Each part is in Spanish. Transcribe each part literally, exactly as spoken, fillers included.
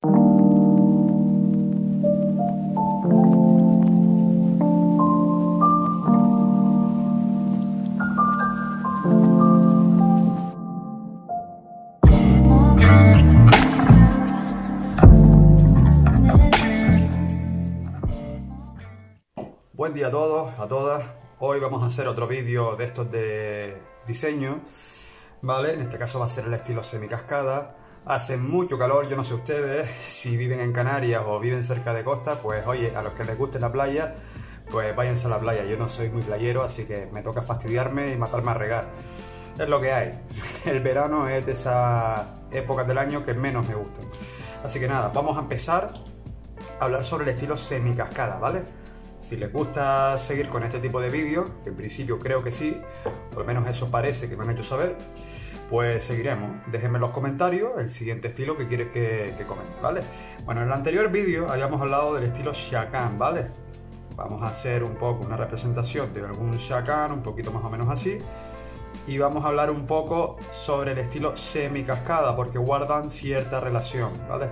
Buen día a todos, a todas. Hoy vamos a hacer otro vídeo de estos de diseño, ¿vale? En este caso va a ser el estilo semicascada. Hace mucho calor, yo no sé ustedes, si viven en Canarias o viven cerca de costa, pues oye, a los que les guste la playa, pues váyanse a la playa. Yo no soy muy playero, así que me toca fastidiarme y matarme a regar. Es lo que hay. El verano es de esas épocas del año que menos me gustan. Así que nada, vamos a empezar a hablar sobre el estilo semicascada, ¿vale? Si les gusta seguir con este tipo de vídeos, que en principio creo que sí, por lo menos eso parece que me han hecho saber, pues seguiremos. Déjenme en los comentarios el siguiente estilo que quieres que, que comente, ¿vale? Bueno, en el anterior vídeo habíamos hablado del estilo Shakan, ¿vale? Vamos a hacer un poco una representación de algún Shakan, un poquito más o menos así, y vamos a hablar un poco sobre el estilo semicascada, porque guardan cierta relación, ¿vale?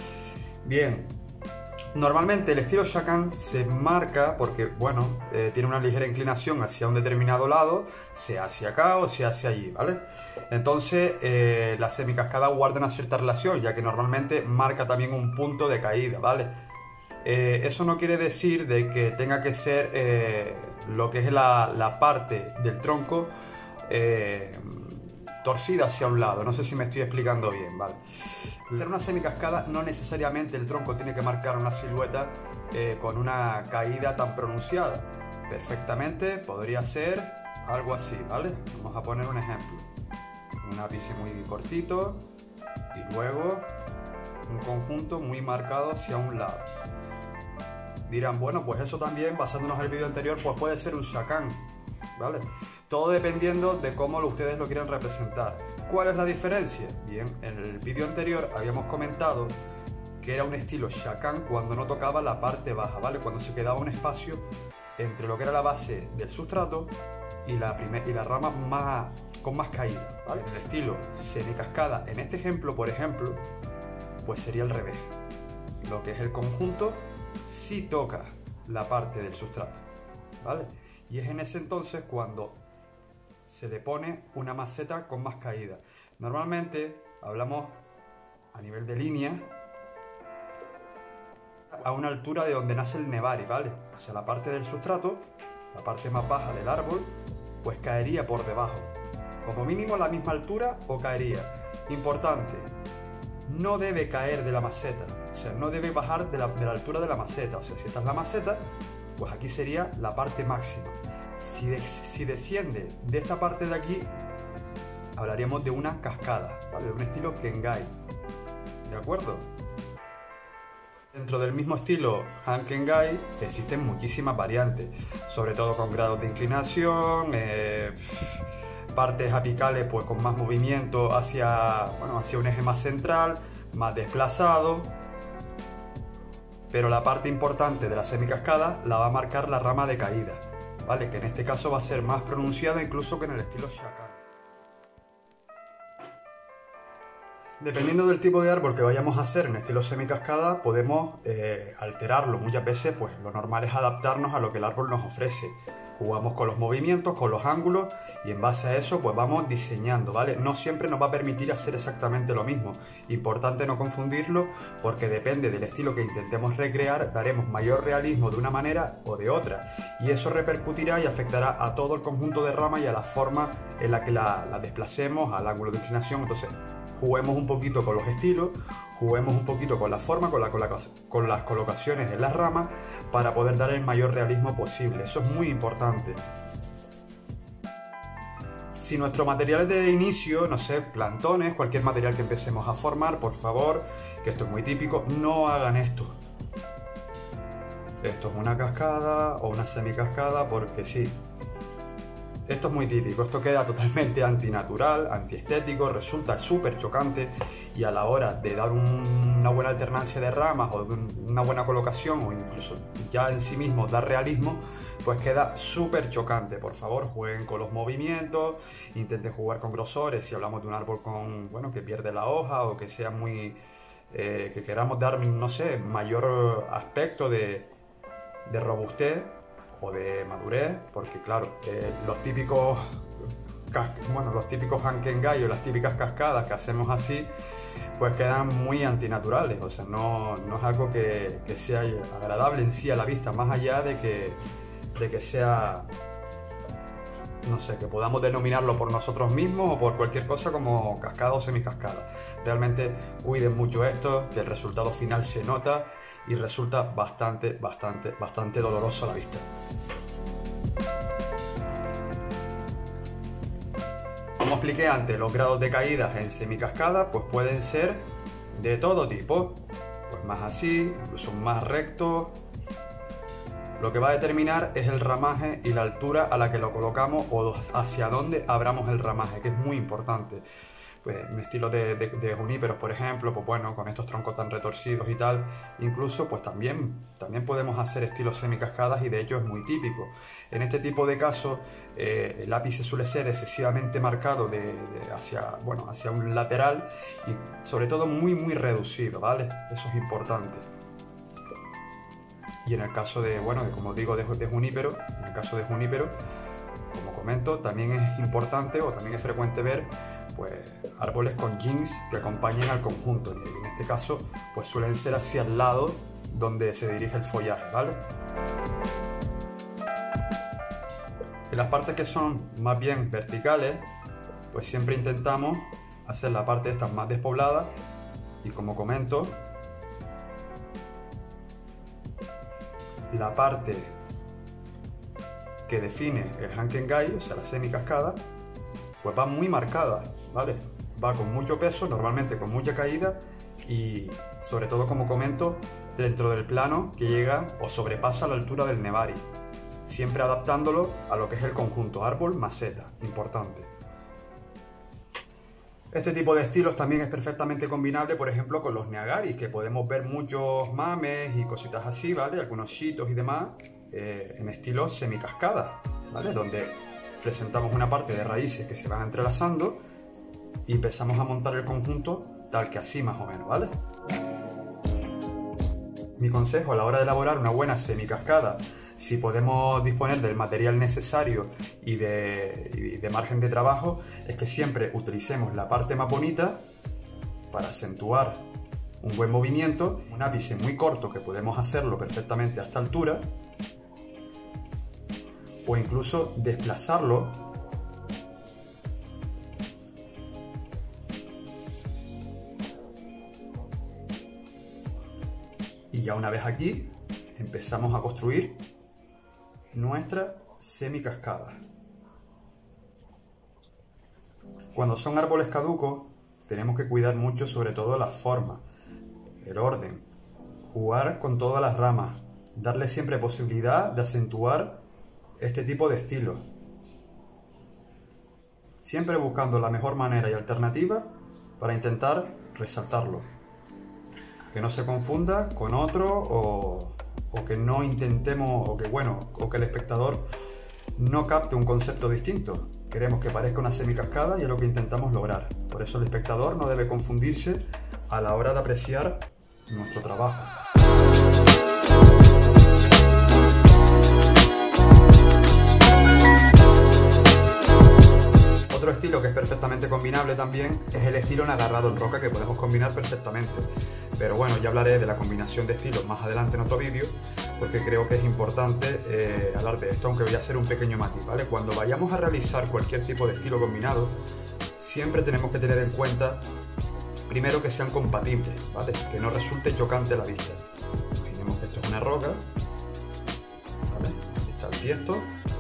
Bien. Normalmente el estilo Shakan se marca porque, bueno, eh, tiene una ligera inclinación hacia un determinado lado, sea hacia acá o sea hacia allí, ¿vale? Entonces, eh, la semicascada guarda una cierta relación, ya que normalmente marca también un punto de caída, ¿vale? Eh, eso no quiere decir de que tenga que ser eh, lo que es la, la parte del tronco eh, torcida hacia un lado. No sé si me estoy explicando bien, ¿vale? Ser una semicascada no necesariamente el tronco tiene que marcar una silueta eh, con una caída tan pronunciada. Perfectamente podría ser algo así, ¿vale? Vamos a poner un ejemplo. Un ápice muy cortito y luego un conjunto muy marcado hacia un lado. Dirán, bueno, pues eso también, basándonos en el vídeo anterior, pues puede ser un Shakan, ¿vale? Todo dependiendo de cómo ustedes lo quieran representar. ¿Cuál es la diferencia? Bien, en el vídeo anterior habíamos comentado que era un estilo Shakan cuando no tocaba la parte baja, ¿vale? Cuando se quedaba un espacio entre lo que era la base del sustrato y la, primer, y la rama más, con más caída, ¿vale? En el estilo semicascada, en este ejemplo, por ejemplo, pues sería al revés. Lo que es el conjunto sí toca la parte del sustrato, ¿vale? Y es en ese entonces cuando se le pone una maceta con más caída. Normalmente hablamos a nivel de línea a una altura de donde nace el nevari, ¿vale? O sea, la parte del sustrato, la parte más baja del árbol, pues caería por debajo. Como mínimo a la misma altura o caería. Importante, no debe caer de la maceta. O sea, no debe bajar de la, de la altura de la maceta. O sea, si esta es la maceta, pues aquí sería la parte máxima. Si, de, si desciende de esta parte de aquí, hablaríamos de una cascada, ¿vale? De un estilo Kengai, ¿de acuerdo? Dentro del mismo estilo Han Kengai existen muchísimas variantes, sobre todo con grados de inclinación, eh, partes apicales pues con más movimiento hacia, bueno, hacia un eje más central, más desplazado. Pero la parte importante de la semicascada la va a marcar la rama de caída, ¿vale? Que en este caso va a ser más pronunciada incluso que en el estilo Shakan. Dependiendo del tipo de árbol que vayamos a hacer en estilo semicascada, podemos eh, alterarlo. Muchas veces pues lo normal es adaptarnos a lo que el árbol nos ofrece. Jugamos con los movimientos, con los ángulos y en base a eso pues vamos diseñando, ¿vale? No siempre nos va a permitir hacer exactamente lo mismo. Importante no confundirlo porque depende del estilo que intentemos recrear, daremos mayor realismo de una manera o de otra. Y eso repercutirá y afectará a todo el conjunto de ramas y a la forma en la que la, la desplacemos, al ángulo de inclinación. Entonces, juguemos un poquito con los estilos, juguemos un poquito con la forma, con, la, con, la, con las colocaciones en las ramas para poder dar el mayor realismo posible. Eso es muy importante. Si nuestro material es de inicio, no sé, plantones, cualquier material que empecemos a formar, por favor, que esto es muy típico, no hagan esto. Esto es una cascada o una semicascada porque sí. Esto es muy típico, esto queda totalmente antinatural, antiestético, resulta súper chocante y a la hora de dar un, una buena alternancia de ramas o una buena colocación o incluso ya en sí mismo dar realismo, pues queda súper chocante. Por favor, jueguen con los movimientos, intenten jugar con grosores si hablamos de un árbol con, bueno, que pierde la hoja o que sea muy eh, que queramos dar, no sé, mayor aspecto de, de robustez o de madurez, porque claro, eh, los típicos bueno, los típicos Hankengai o las típicas cascadas que hacemos así, pues quedan muy antinaturales, o sea, no, no es algo que, que sea agradable en sí a la vista, más allá de que, de que sea, no sé, que podamos denominarlo por nosotros mismos o por cualquier cosa como cascada o semicascada. Realmente cuiden mucho esto, que el resultado final se nota y resulta bastante, bastante, bastante doloroso a la vista. Como expliqué antes, los grados de caídas en semicascada pues pueden ser de todo tipo, pues más así, incluso más recto. Lo que va a determinar es el ramaje y la altura a la que lo colocamos o hacia dónde abramos el ramaje, que es muy importante. Pues en estilo de, de, de juníperos, por ejemplo, pues bueno, con estos troncos tan retorcidos y tal, incluso pues también, también podemos hacer estilos semicascadas y de hecho es muy típico. En este tipo de casos, eh, el ápice suele ser excesivamente marcado de, de hacia, bueno, hacia un lateral y sobre todo muy muy reducido, ¿vale? Eso es importante. Y en el caso de, bueno, de, como digo, de, de junípero, en el caso de junípero, como comento, también es importante o también es frecuente ver pues árboles con jings que acompañen al conjunto, y en este caso pues suelen ser hacia el lado donde se dirige el follaje, ¿vale? En las partes que son más bien verticales, pues siempre intentamos hacer la parte esta más despoblada y, como comento, la parte que define el Hankengai, o sea la semicascada, pues va muy marcada, ¿vale? Va con mucho peso, normalmente con mucha caída y sobre todo, como comento, dentro del plano que llega o sobrepasa la altura del Nebari, siempre adaptándolo a lo que es el conjunto árbol-maceta, importante. Este tipo de estilos también es perfectamente combinable, por ejemplo, con los Neagaris, que podemos ver muchos mames y cositas así, ¿vale? Algunos shitos y demás, eh, en estilos semicascada, ¿vale? Donde presentamos una parte de raíces que se van entrelazando y empezamos a montar el conjunto tal que así más o menos, ¿vale? Mi consejo a la hora de elaborar una buena semicascada, si podemos disponer del material necesario y de, y de margen de trabajo, es que siempre utilicemos la parte más bonita para acentuar un buen movimiento, un ápice muy corto que podemos hacerlo perfectamente a esta altura, o incluso desplazarlo y ya una vez aquí empezamos a construir nuestra semicascada. Cuando son árboles caducos tenemos que cuidar mucho sobre todo la forma, el orden, jugar con todas las ramas, darle siempre posibilidad de acentuar este tipo de estilo, siempre buscando la mejor manera y alternativa para intentar resaltarlo, que no se confunda con otro o, o que no intentemos o que bueno o que el espectador no capte un concepto distinto. Queremos que parezca una semicascada y es lo que intentamos lograr. Por eso el espectador no debe confundirse a la hora de apreciar nuestro trabajo. Otro estilo que es perfectamente combinable también es el estilo en agarrado en roca, que podemos combinar perfectamente. Pero bueno, ya hablaré de la combinación de estilos más adelante en otro vídeo, porque creo que es importante eh, hablar de esto, aunque voy a hacer un pequeño matiz, ¿vale? Cuando vayamos a realizar cualquier tipo de estilo combinado, siempre tenemos que tener en cuenta, primero, que sean compatibles, ¿vale? Que no resulte chocante a la vista. Imaginemos que esto es una roca, ¿vale? Aquí está el tiesto.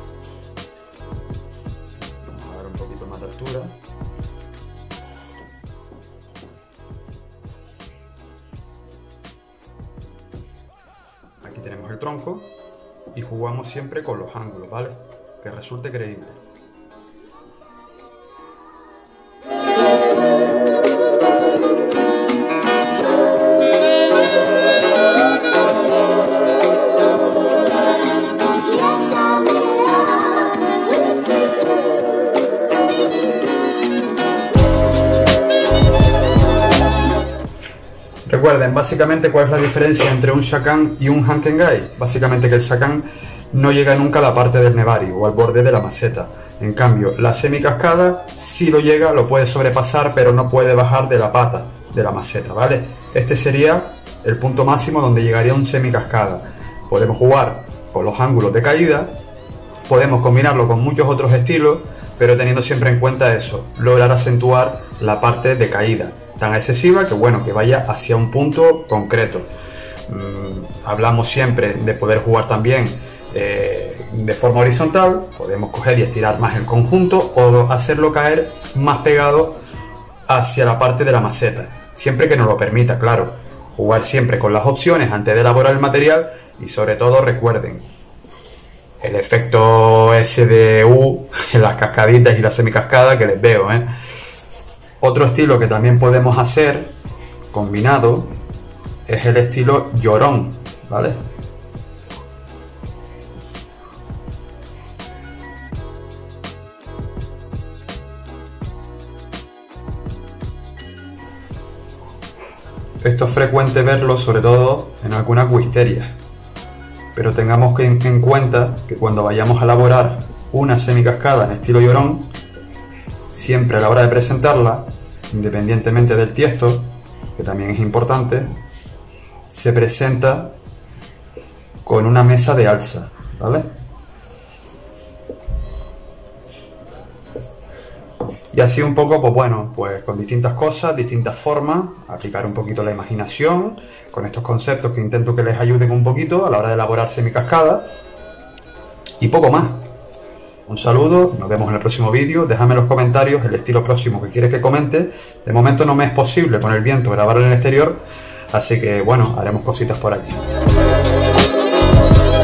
Un poquito más de altura. Aquí tenemos el tronco y jugamos siempre con los ángulos, ¿vale? Que resulte creíble. recuerden, básicamente, ¿cuál es la diferencia entre un shakan y un hankengai? Básicamente que el shakan no llega nunca a la parte del nebari o al borde de la maceta. En cambio, la semicascada sí lo llega, lo puede sobrepasar, pero no puede bajar de la pata de la maceta, ¿vale? Este sería el punto máximo donde llegaría un semicascada. Podemos jugar con los ángulos de caída, podemos combinarlo con muchos otros estilos, pero teniendo siempre en cuenta eso, lograr acentuar la parte de caída tan excesiva que bueno, que vaya hacia un punto concreto. Mm, hablamos siempre de poder jugar también eh, de forma horizontal, podemos coger y estirar más el conjunto o hacerlo caer más pegado hacia la parte de la maceta, siempre que nos lo permita, claro. Jugar siempre con las opciones antes de elaborar el material y sobre todo recuerden el efecto S D U en las cascaditas y la semicascada que les veo, ¿eh? Otro estilo que también podemos hacer combinado es el estilo llorón, ¿vale? Esto es frecuente verlo sobre todo en algunas wisterías, pero tengamos que en cuenta que cuando vayamos a elaborar una semicascada en estilo llorón, siempre a la hora de presentarla, independientemente del tiesto, que también es importante, se presenta con una mesa de alza, ¿vale? Y así un poco, pues bueno, pues con distintas cosas, distintas formas, aplicar un poquito la imaginación con estos conceptos que intento que les ayuden un poquito a la hora de elaborar semicascada y poco más. Un saludo, nos vemos en el próximo vídeo, déjame en los comentarios el estilo próximo que quieres que comente. De momento no me es posible con el viento grabar en el exterior, así que bueno, haremos cositas por aquí.